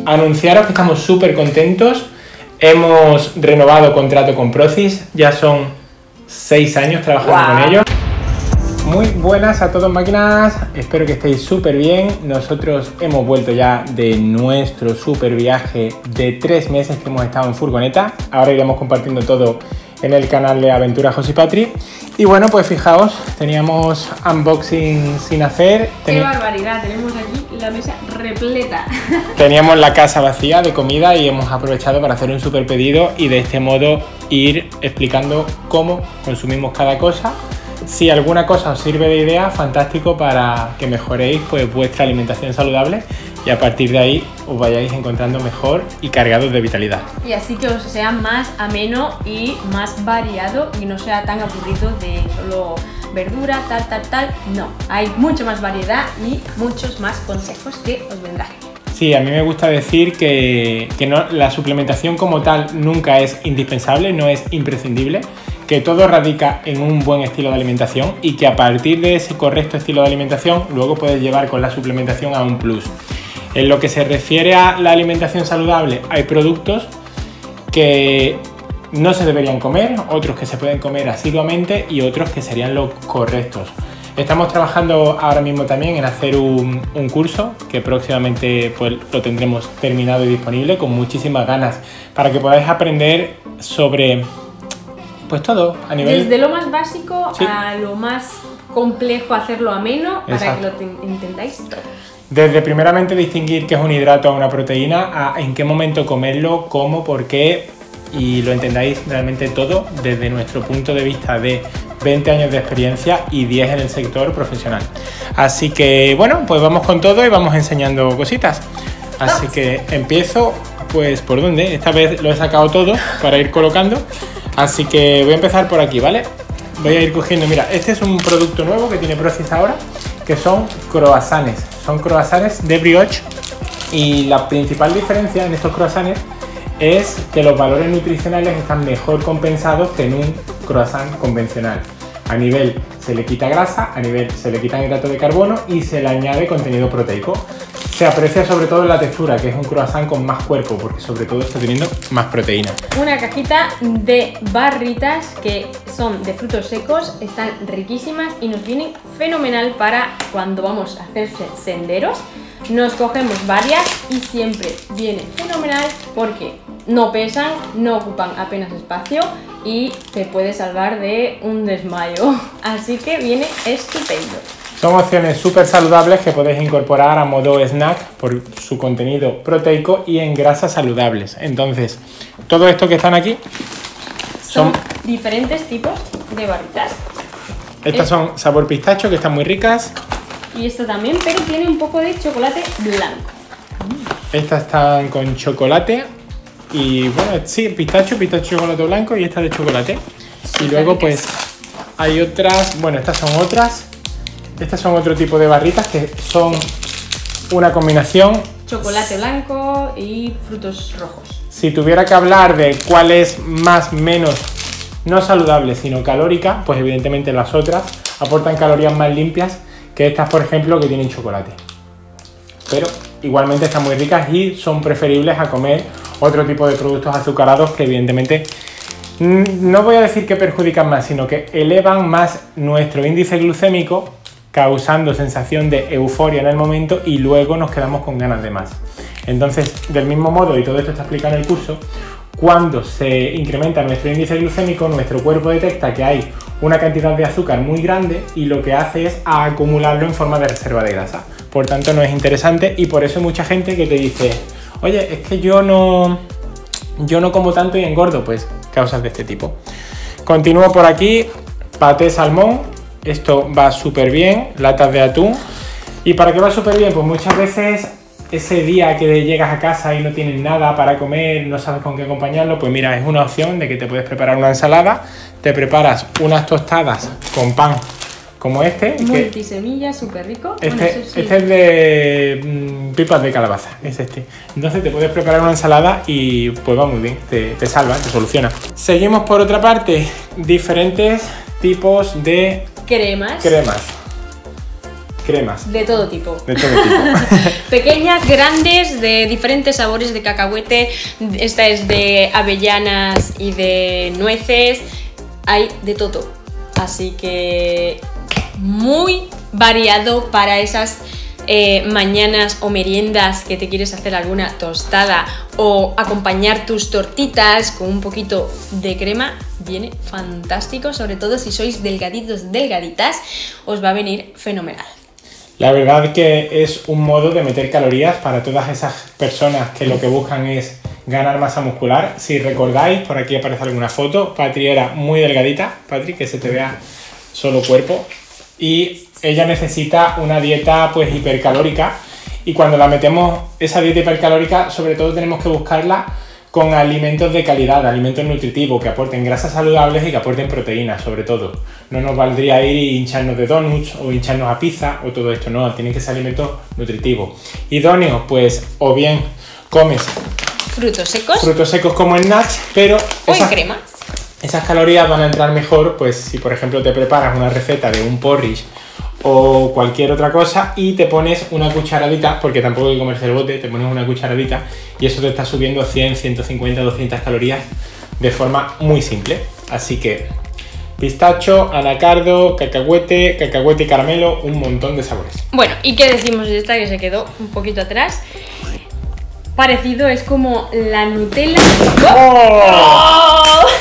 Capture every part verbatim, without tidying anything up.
anunciaros que estamos súper contentos. Hemos renovado contrato con Procis, ya son seis años trabajando wow. con ellos. Muy buenas a todos máquinas, espero que estéis súper bien. Nosotros hemos vuelto ya de nuestro súper viaje de tres meses que hemos estado en furgoneta. Ahora iremos compartiendo todo en el canal de Aventura José Patri. Y bueno, pues fijaos, teníamos unboxing sin hacer. ¡Qué Teni... barbaridad! Tenemos aquí la mesa repleta. Teníamos la casa vacía de comida y hemos aprovechado para hacer un súper pedido y de este modo ir explicando cómo consumimos cada cosa. Si alguna cosa os sirve de idea, fantástico para que mejoréis pues, vuestra alimentación saludable y a partir de ahí os vayáis encontrando mejor y cargados de vitalidad. Y así que os sea más ameno y más variado y no sea tan aburrido de solo verdura, tal, tal, tal. No, hay mucho más variedad y muchos más consejos que os vendrán. Sí, a mí me gusta decir que, que no, la suplementación como tal nunca es indispensable, no es imprescindible, que todo radica en un buen estilo de alimentación y que a partir de ese correcto estilo de alimentación luego puedes llevar con la suplementación a un plus. En lo que se refiere a la alimentación saludable, hay productos que no se deberían comer, otros que se pueden comer asiduamente y otros que serían los correctos. Estamos trabajando ahora mismo también en hacer un, un curso que próximamente pues, lo tendremos terminado y disponible con muchísimas ganas para que podáis aprender sobre pues todo a nivel... Desde lo más básico sí. a lo más complejo, hacerlo ameno. Exacto. Para que lo entendáis todo. Desde primeramente distinguir qué es un hidrato a una proteína, a en qué momento comerlo, cómo, por qué y lo entendáis realmente todo desde nuestro punto de vista de veinte años de experiencia y diez en el sector profesional. Así que bueno, pues vamos con todo y vamos enseñando cositas. Así que empiezo pues por dónde, esta vez lo he sacado todo para ir colocando. Así que voy a empezar por aquí, ¿vale? Voy a ir cogiendo, mira, este es un producto nuevo que tiene Procis ahora, que son croissants. Son croissants de brioche y la principal diferencia en estos croissants es que los valores nutricionales están mejor compensados que en un croissant convencional. A nivel se le quita grasa, a nivel se le quita hidrato de carbono y se le añade contenido proteico. Se aprecia sobre todo en la textura, que es un croissant con más cuerpo, porque sobre todo está teniendo más proteína. Una cajita de barritas que son de frutos secos, están riquísimas y nos vienen fenomenal para cuando vamos a hacer senderos. Nos cogemos varias y siempre viene fenomenal porque no pesan, no ocupan apenas espacio y te puede salvar de un desmayo. Así que viene estupendo. Son opciones súper saludables que podéis incorporar a modo snack por su contenido proteico y en grasas saludables. Entonces, todo esto que están aquí son, son diferentes tipos de barritas. Estas es... son sabor pistacho, que están muy ricas. Y esto también, pero tiene un poco de chocolate blanco. Estas están con chocolate y bueno, sí, pistacho, pistacho, chocolate blanco y esta de chocolate. Sí, y luego pues hay otras, bueno, estas son otras. Estas son otro tipo de barritas que son una combinación chocolate blanco y frutos rojos. Si tuviera que hablar de cuál es más menos no saludable sino calórica, pues evidentemente las otras aportan calorías más limpias que estas, por ejemplo, que tienen chocolate. Pero igualmente están muy ricas y son preferibles a comer otro tipo de productos azucarados que evidentemente no voy a decir que perjudican más, sino que elevan más nuestro índice glucémico, causando sensación de euforia en el momento y luego nos quedamos con ganas de más. Entonces, del mismo modo, y todo esto está explicado en el curso, cuando se incrementa nuestro índice glucémico, nuestro cuerpo detecta que hay una cantidad de azúcar muy grande y lo que hace es acumularlo en forma de reserva de grasa. Por tanto, no es interesante y por eso hay mucha gente que te dice, oye, es que yo no, yo no como tanto y engordo, pues causas de este tipo. Continúo por aquí, paté salmón. Esto va súper bien, latas de atún. ¿Y para qué va súper bien? Pues muchas veces ese día que llegas a casa y no tienes nada para comer, no sabes con qué acompañarlo, pues mira, es una opción de que te puedes preparar una ensalada, te preparas unas tostadas con pan como este. Multisemillas, súper rico. Este, bueno, sí. este es de mmm, pipas de calabaza, es este. Entonces te puedes preparar una ensalada y pues va muy bien, te, te salva, te soluciona. Seguimos por otra parte, diferentes tipos de cremas. cremas. cremas. De todo tipo. De todo tipo. Pequeñas, grandes, de diferentes sabores de cacahuete. Esta es de avellanas y de nueces. Hay de todo. Así que muy variado para esas eh, mañanas o meriendas que te quieres hacer alguna tostada o acompañar tus tortitas con un poquito de crema. Viene fantástico, sobre todo si sois delgaditos, delgaditas, os va a venir fenomenal. La verdad que es un modo de meter calorías para todas esas personas que lo que buscan es ganar masa muscular. Si recordáis, por aquí aparece alguna foto, Patri era muy delgadita, Patri, que se te vea solo cuerpo, y ella necesita una dieta pues hipercalórica, y cuando la metemos esa dieta hipercalórica, sobre todo tenemos que buscarla con alimentos de calidad, alimentos nutritivos que aporten grasas saludables y que aporten proteínas, sobre todo. No nos valdría ir y hincharnos de donuts o hincharnos a pizza o todo esto, no, tienen que ser alimentos nutritivos. Idóneos, pues, o bien comes frutos secos, frutos secos como snacks, pero o esas, en crema. Esas calorías van a entrar mejor, pues, si por ejemplo te preparas una receta de un porridge o cualquier otra cosa y te pones una cucharadita, porque tampoco hay que comerse el bote, te pones una cucharadita y eso te está subiendo cien, ciento cincuenta, doscientas calorías de forma muy simple. Así que pistacho, anacardo, cacahuete, cacahuete y caramelo, un montón de sabores. Bueno, ¿y qué decimos de esta que se quedó un poquito atrás? Parecido, es como la Nutella. ¡Oh! ¡Oh!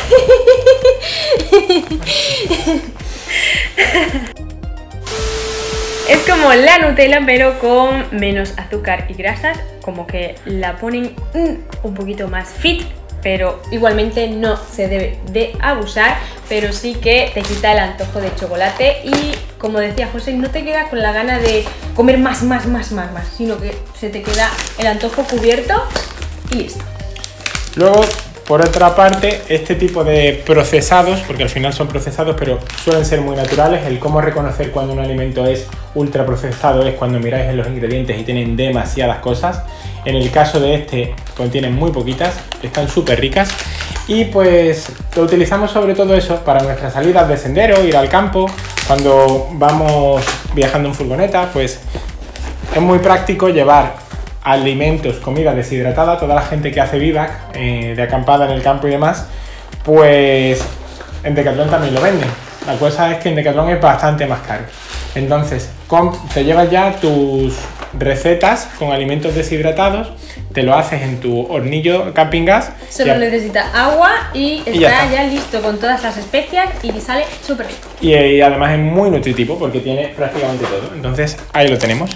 Es como la Nutella, pero con menos azúcar y grasas, como que la ponen un poquito más fit, pero igualmente no se debe de abusar, pero sí que te quita el antojo de chocolate y, como decía José, no te queda con la gana de comer más, más, más, más, más, sino que se te queda el antojo cubierto y listo. Luego, por otra parte, este tipo de procesados, porque al final son procesados, pero suelen ser muy naturales. El cómo reconocer cuando un alimento es ultra procesado es cuando miráis en los ingredientes y tienen demasiadas cosas. En el caso de este, contienen muy poquitas, están súper ricas. Y pues lo utilizamos sobre todo eso para nuestras salidas de sendero, ir al campo. Cuando vamos viajando en furgoneta, pues es muy práctico llevar alimentos, comida deshidratada. Toda la gente que hace vivac, eh, de acampada en el campo y demás, pues en Decathlon también lo venden. La cosa es que en Decathlon es bastante más caro. Entonces, te llevas ya tus recetas con alimentos deshidratados, te lo haces en tu hornillo camping gas. Solo necesita agua y está y ya, ya listo con todas las especias y sale súper rico. Y, y además es muy nutritivo porque tiene prácticamente todo. Entonces, ahí lo tenemos.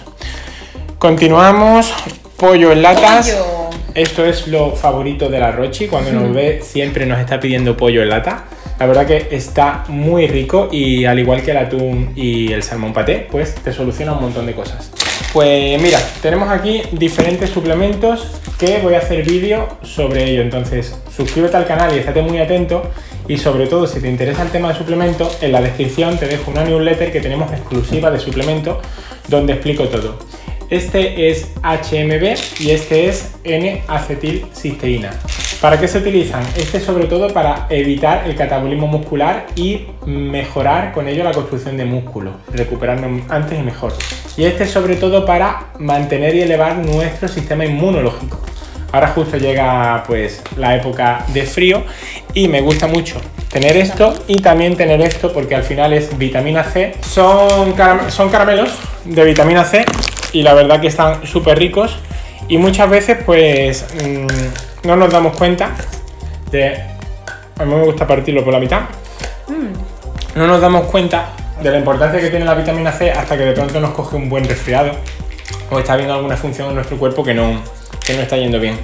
Continuamos, pollo en latas. Pollo. Esto es lo favorito de la Rochi, cuando nos ve siempre nos está pidiendo pollo en lata. La verdad que está muy rico y al igual que el atún y el salmón paté, pues te soluciona un montón de cosas. Pues mira, tenemos aquí diferentes suplementos que voy a hacer vídeo sobre ello. Entonces suscríbete al canal y estate muy atento. Y sobre todo, si te interesa el tema de suplementos, en la descripción te dejo una newsletter que tenemos exclusiva de suplementos donde explico todo. Este es H M B y este es N-acetilcisteína. ¿Para qué se utilizan? Este sobre todo para evitar el catabolismo muscular y mejorar con ello la construcción de músculo, recuperarnos antes y mejor. Y este sobre todo para mantener y elevar nuestro sistema inmunológico. Ahora justo llega pues la época de frío y me gusta mucho tener esto y también tener esto porque al final es vitamina C. Son, caram- son caramelos de vitamina C y la verdad que están súper ricos y muchas veces pues mmm, no nos damos cuenta de... A mí me gusta partirlo por la mitad. Mm. No nos damos cuenta de la importancia que tiene la vitamina C hasta que de pronto nos coge un buen resfriado o está habiendo alguna función en nuestro cuerpo que no, que no está yendo bien.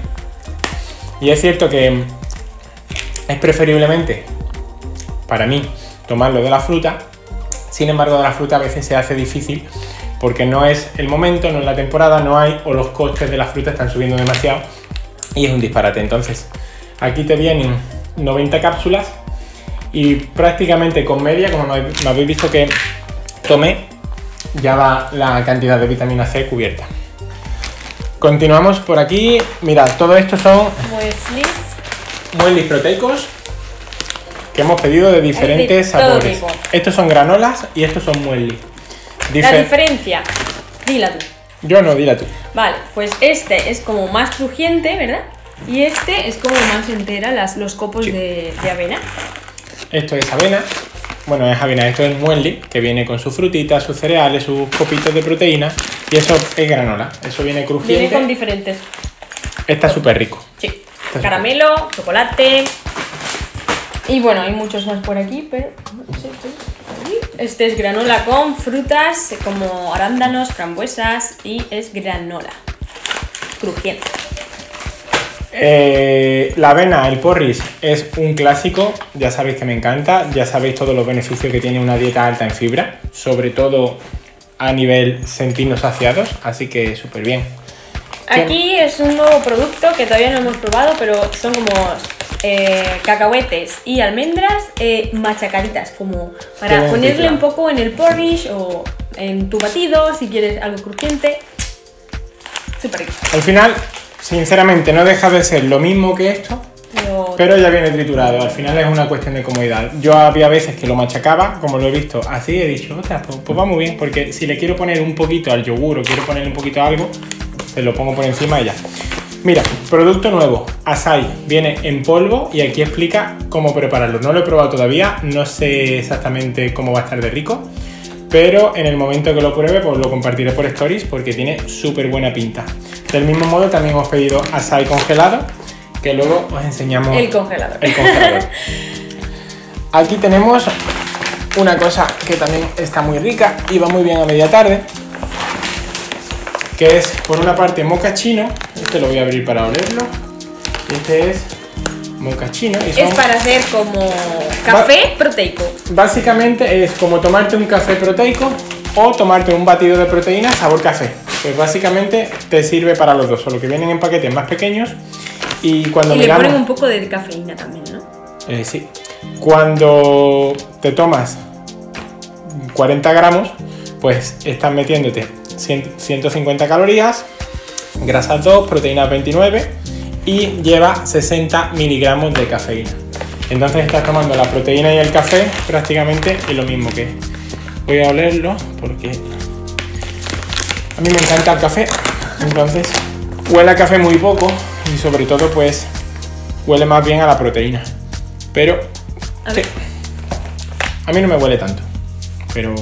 Y es cierto que es preferiblemente para mí tomarlo de la fruta. Sin embargo, de la fruta a veces se hace difícil porque no es el momento, no es la temporada, no hay, o los costes de la fruta están subiendo demasiado y es un disparate. Entonces aquí te vienen noventa cápsulas y prácticamente con media, como me habéis visto que tomé, ya va la cantidad de vitamina C cubierta. Continuamos por aquí. Mirad, todo esto son mueslis mueslis proteicos que hemos pedido de diferentes de sabores. Tipo. Estos son granolas y estos son mueslis. Difer la diferencia Dila tú. Yo no, dila tú. Vale, pues este es como más crujiente, ¿verdad? Y este es como más entera, las, los copos Sí. de, de avena. Esto es avena. Bueno, es avena, esto es muesli, que viene con sus frutitas, sus cereales, sus copitos de proteína. Y eso es granola. Eso viene crujiente. Viene con diferentes. Está súper rico. Sí. Caramelo, chocolate. Y bueno, hay muchos más por aquí, pero no sé. Este es granola con frutas como arándanos, frambuesas y es granola. Crujiente. Eh, la avena, el porridge, es un clásico, ya sabéis que me encanta, ya sabéis todos los beneficios que tiene una dieta alta en fibra, sobre todo a nivel sentirnos saciados, así que súper bien. Aquí es un nuevo producto que todavía no hemos probado, pero son como eh, cacahuetes y almendras eh, machacaditas, como para Qué ponerle rica. un poco en el porridge o en tu batido, si quieres algo crujiente. Súper rico. Al final, sinceramente, no deja de ser lo mismo que esto, Pero, pero ya viene triturado. Al final es una cuestión de comodidad. Yo había veces que lo machacaba, como lo he visto así, he dicho, ostras, pues, pues va muy bien, porque si le quiero poner un poquito al yogur o quiero ponerle un poquito a algo, se lo pongo por encima y ya. Mira, producto nuevo, açaí, viene en polvo y aquí explica cómo prepararlo. No lo he probado todavía, no sé exactamente cómo va a estar de rico, pero en el momento que lo pruebe pues lo compartiré por stories porque tiene súper buena pinta. Del mismo modo también hemos pedido açaí congelado, que luego os enseñamos el congelador. el congelador. Aquí tenemos una cosa que también está muy rica y va muy bien a media tarde, que es por una parte mochaccino. Este lo voy a abrir para olerlo. Y este es mochaccino. Y son, Es para hacer como café proteico. básicamente es como tomarte un café proteico o tomarte un batido de proteína sabor café. Pues básicamente te sirve para los dos, solo que vienen en paquetes más pequeños. Y cuando Y le miramos, ponen un poco de cafeína también, ¿no? Eh, sí. Cuando te tomas cuarenta gramos, pues estás metiéndote ciento cincuenta calorías, grasas dos, proteínas veintinueve y lleva sesenta miligramos de cafeína. Entonces estás tomando la proteína y el café prácticamente es lo mismo que. Voy a olerlo porque a mí me encanta el café, entonces huele a café muy poco y sobre todo pues huele más bien a la proteína. Pero A sí, ver. a mí no me huele tanto, pero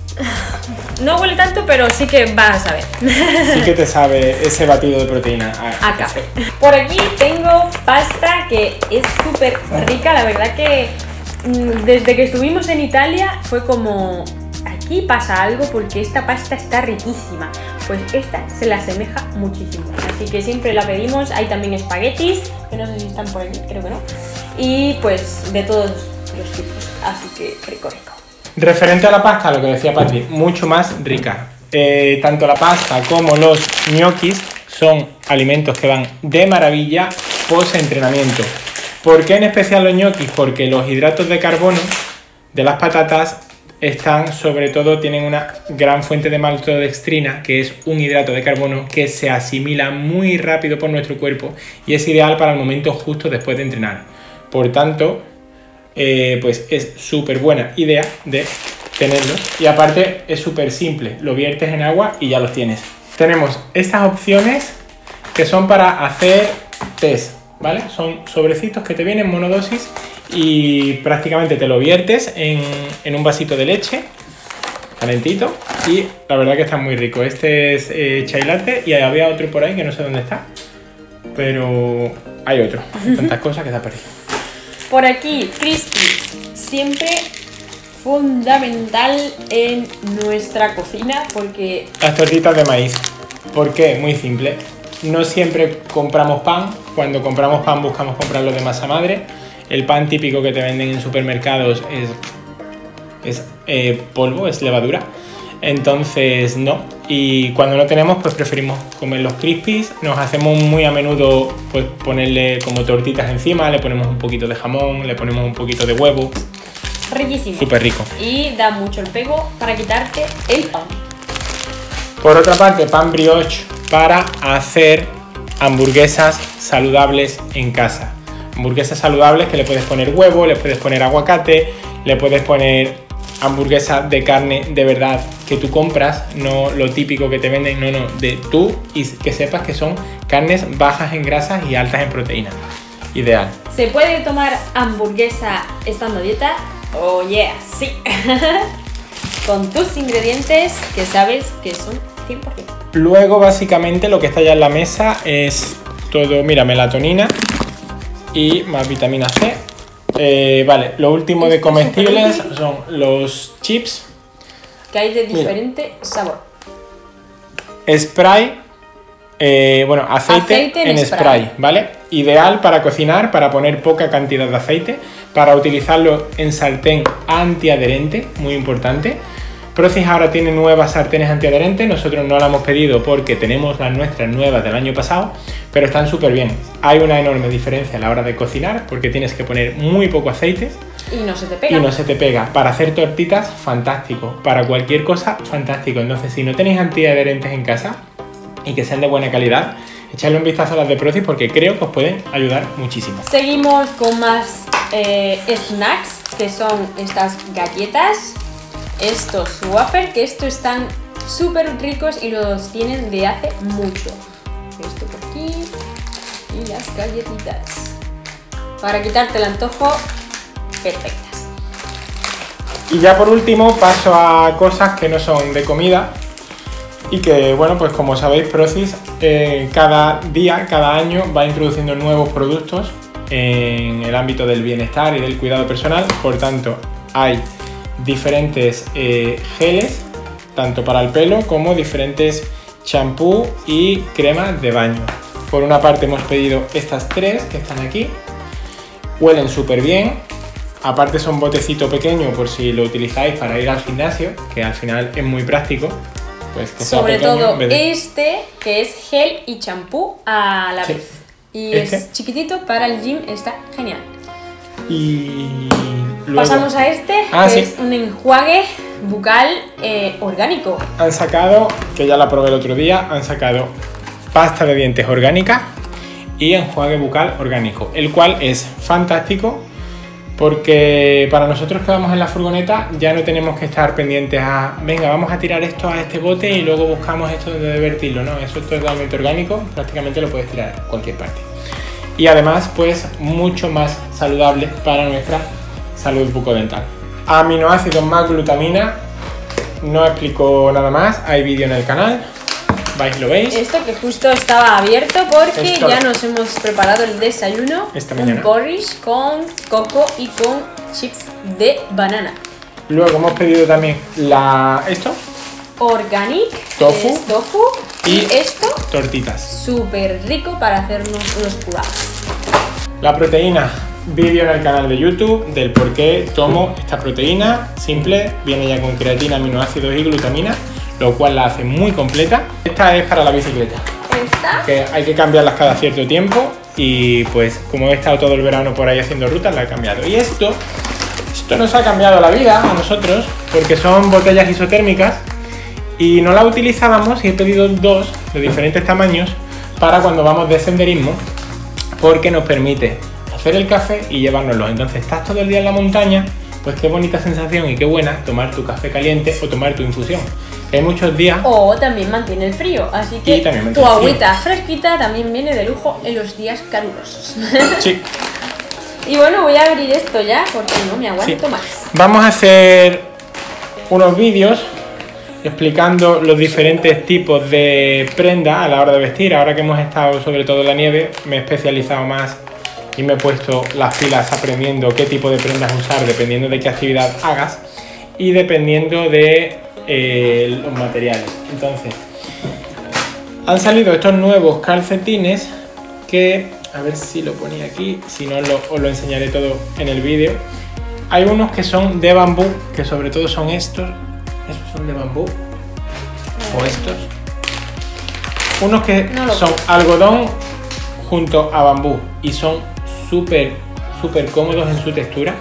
No huele tanto, pero sí que vas a saber. sí que te sabe ese batido de proteína a, A café. Por aquí tengo pasta que es súper rica. La verdad que mm, desde que estuvimos en Italia fue como, aquí pasa algo porque esta pasta está riquísima. Pues esta se le asemeja muchísimo. Así que siempre la pedimos. Hay también espaguetis, que no sé si están por aquí, creo que no. Y pues de todos los tipos. Así que rico, rico. Referente a la pasta, lo que decía Patri, mucho más rica. Eh, tanto la pasta como los ñoquis son alimentos que van de maravilla post-entrenamiento. ¿Por qué en especial los ñoquis? Porque los hidratos de carbono de las patatas están, sobre todo, tienen una gran fuente de maltodextrina, que es un hidrato de carbono que se asimila muy rápido por nuestro cuerpo y es ideal para el momento justo después de entrenar. Por tanto, Eh, pues es súper buena idea de tenerlos y aparte es súper simple, lo viertes en agua y ya los tienes. Tenemos estas opciones que son para hacer test, ¿vale? Son sobrecitos que te vienen monodosis y prácticamente te lo viertes en, en un vasito de leche calentito y la verdad que está muy rico. Este es eh, chai latte y había otro por ahí que no sé dónde está, pero hay otro. Hay tantas cosas que se ha perdido. Por aquí, Crispy, siempre fundamental en nuestra cocina porque Las tortitas de maíz. ¿Por qué? Muy simple. No siempre compramos pan. Cuando compramos pan buscamos comprarlo de masa madre. El pan típico que te venden en supermercados es, es eh, polvo, es levadura. Entonces no. Y cuando no tenemos pues preferimos comer los crispies. Nos hacemos muy a menudo pues ponerle como tortitas encima. Le ponemos un poquito de jamón, le ponemos un poquito de huevo. riquísimo. Súper rico. Y da mucho el pego para quitarte el pan. Por otra parte, pan brioche para hacer hamburguesas saludables en casa. Hamburguesas saludables que le puedes poner huevo, le puedes poner aguacate, le puedes poner hamburguesa de carne de verdad que tú compras, no lo típico que te venden, no, no, de tú, y que sepas que son carnes bajas en grasas y altas en proteínas. Ideal. ¿Se puede tomar hamburguesa estando a dieta? Oh yeah, sí. Con tus ingredientes que sabes que son cien por ciento. Luego básicamente lo que está ya en la mesa es todo, mira, melatonina y más vitamina C. Eh, vale, lo último de comestibles son los chips. Que hay de diferente Mira. sabor. Spray, eh, bueno, aceite, aceite en, en spray. spray, ¿vale? Ideal para cocinar, para poner poca cantidad de aceite, para utilizarlo en sartén antiadherente, muy importante. Procis ahora tiene nuevas sartenes antiadherentes, nosotros no las hemos pedido porque tenemos las nuestras nuevas del año pasado, pero están súper bien. Hay una enorme diferencia a la hora de cocinar porque tienes que poner muy poco aceite. Y no se te pega. Y no se te pega. Para hacer tortitas, fantástico. Para cualquier cosa, fantástico. Entonces, si no tenéis antiadherentes en casa y que sean de buena calidad, echadle un vistazo a las de Procis porque creo que os pueden ayudar muchísimo. Seguimos con más eh, snacks, que son estas galletas. Estos wafer, que estos están súper ricos y los tienen de hace mucho. Esto por aquí y las galletitas. Para quitarte el antojo, perfectas. Y ya por último paso a cosas que no son de comida y que, bueno, pues como sabéis, Procis eh, cada día, cada año va introduciendo nuevos productos en el ámbito del bienestar y del cuidado personal. Por tanto, hay diferentes eh, geles, tanto para el pelo como diferentes champú y cremas de baño. Por una parte hemos pedido estas tres que están aquí, huelen súper bien, aparte son botecito pequeño por si lo utilizáis para ir al gimnasio, que al final es muy práctico. Pues que sobre sea todo de... este que es gel y champú a la sí. vez y este es chiquitito para el gym, está genial. Y luego... pasamos a este, ah, que sí. es un enjuague bucal eh, orgánico. Han sacado, que ya la probé el otro día, han sacado pasta de dientes orgánica y enjuague bucal orgánico, el cual es fantástico porque para nosotros que vamos en la furgoneta ya no tenemos que estar pendientes a venga, vamos a tirar esto a este bote y luego buscamos esto donde vertirlo, no, eso es totalmente orgánico, prácticamente lo puedes tirar a cualquier parte. Y además, pues, mucho más saludable para nuestra salud bucodental. Aminoácidos más glutamina, no explico nada más, hay vídeo en el canal, vais lo veis. Esto que justo estaba abierto porque Esto. ya nos hemos preparado el desayuno. Esta mañana. Un porridge con coco y con chips de banana. Luego hemos pedido también la esto. Organic, tofu, es tofu y, y esto tortitas. Súper rico para hacernos unos curados. La proteína, vídeo en el canal de YouTube del por qué tomo esta proteína simple, viene ya con creatina, aminoácidos y glutamina, lo cual la hace muy completa. Esta es para la bicicleta, ¿Esta? que hay que cambiarlas cada cierto tiempo y pues como he estado todo el verano por ahí haciendo rutas, la he cambiado. Y esto, esto nos ha cambiado la vida a nosotros porque son botellas isotérmicas y no la utilizábamos y he pedido dos de diferentes tamaños para cuando vamos de senderismo porque nos permite hacer el café y llevárnoslo. Entonces estás todo el día en la montaña, pues qué bonita sensación y qué buena tomar tu café caliente o tomar tu infusión. Hay muchos días... O también mantiene el frío, así que tu agüita fresquita también viene de lujo en los días calurosos. Sí. Y bueno, voy a abrir esto ya porque no me aguanto sí. más. Vamos a hacer unos vídeos explicando los diferentes tipos de prenda a la hora de vestir. Ahora que hemos estado sobre todo en la nieve, me he especializado más y me he puesto las pilas aprendiendo qué tipo de prendas usar dependiendo de qué actividad hagas y dependiendo de eh, los materiales. Entonces, han salido estos nuevos calcetines que, a ver si lo ponía aquí, si no lo, os lo enseñaré todo en el vídeo. Hay unos que son de bambú, que sobre todo son estos. Esos son de bambú. O estos. Unos que no son algodón junto a bambú. Y son súper, súper cómodos en su textura.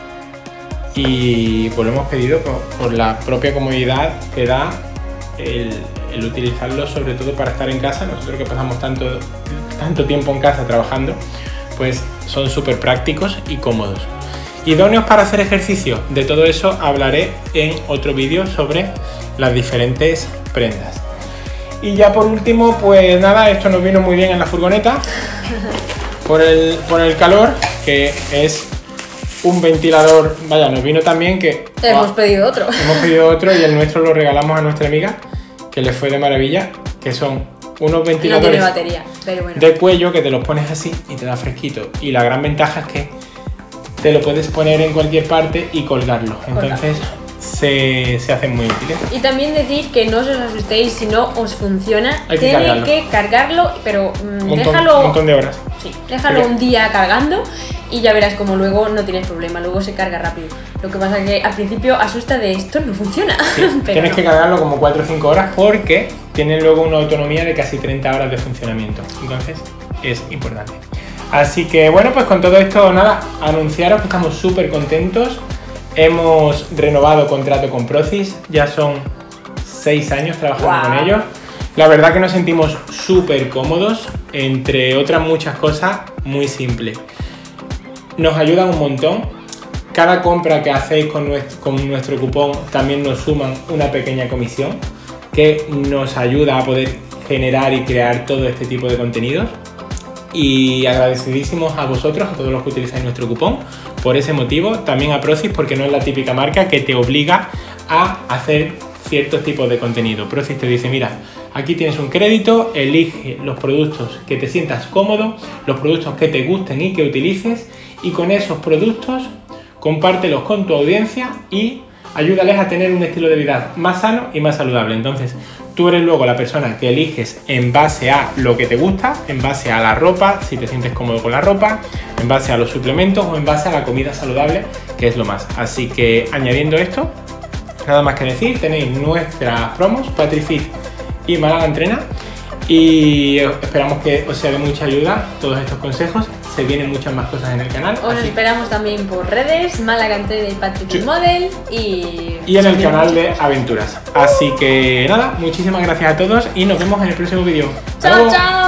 Y pues lo hemos pedido por, por la propia comodidad que da el, el utilizarlo, sobre todo para estar en casa. Nosotros que pasamos tanto, tanto tiempo en casa trabajando, pues son súper prácticos y cómodos. idóneos para hacer ejercicio. De todo eso hablaré en otro vídeo sobre las diferentes prendas. Y ya por último, pues nada, esto nos vino muy bien en la furgoneta por el, por el calor, que es un ventilador. Vaya, nos vino también que hemos pedido otro. Hemos pedido otro y el nuestro lo regalamos a nuestra amiga, que le fue de maravilla, que son unos ventiladores no tiene batería, pero bueno. de cuello que te los pones así y te da fresquito. Y la gran ventaja es que te lo puedes poner en cualquier parte y colgarlo. Entonces se, se hacen muy útiles. Y también decir que no os asustéis si no os funciona. Hay que Tiene cargarlo. que cargarlo, pero mmm, Un montón, déjalo, un montón de horas. Sí, déjalo Pero- un día cargando y ya verás como luego no tienes problema, luego se carga rápido. Lo que pasa es que al principio asusta de esto no funciona. Sí, pero tienes no. que cargarlo como cuatro o cinco horas porque tienen luego una autonomía de casi treinta horas de funcionamiento. Entonces es importante. Así que bueno, pues con todo esto nada, anunciaros que estamos súper contentos. Hemos renovado contrato con Procis, ya son seis años trabajando Wow. con ellos. La verdad que nos sentimos súper cómodos, entre otras muchas cosas, muy simple. Nos ayudan un montón. Cada compra que hacéis con nuestro, con nuestro cupón también nos suman una pequeña comisión que nos ayuda a poder generar y crear todo este tipo de contenidos. Y agradecidísimos a vosotros, a todos los que utilizáis nuestro cupón, por ese motivo. También a Procis, porque no es la típica marca que te obliga a hacer ciertos tipos de contenido. Procis te dice, mira, aquí tienes un crédito, elige los productos que te sientas cómodo, los productos que te gusten y que utilices, y con esos productos compártelos con tu audiencia y ayúdales a tener un estilo de vida más sano y más saludable. Entonces, tú eres luego la persona que eliges en base a lo que te gusta, en base a la ropa, si te sientes cómodo con la ropa, en base a los suplementos o en base a la comida saludable, que es lo más. Así que, añadiendo esto, nada más que decir, tenéis nuestras promos, Patrifit y Málaga Entrena, y esperamos que os sea de mucha ayuda todos estos consejos. Se vienen muchas más cosas en el canal. Os así- esperamos también por redes, Málaga Entrena y Patrick Sí. Model y... y en el canal de aventuras. Así que nada, muchísimas gracias a todos y nos vemos en el próximo vídeo. ¡Chao, chao!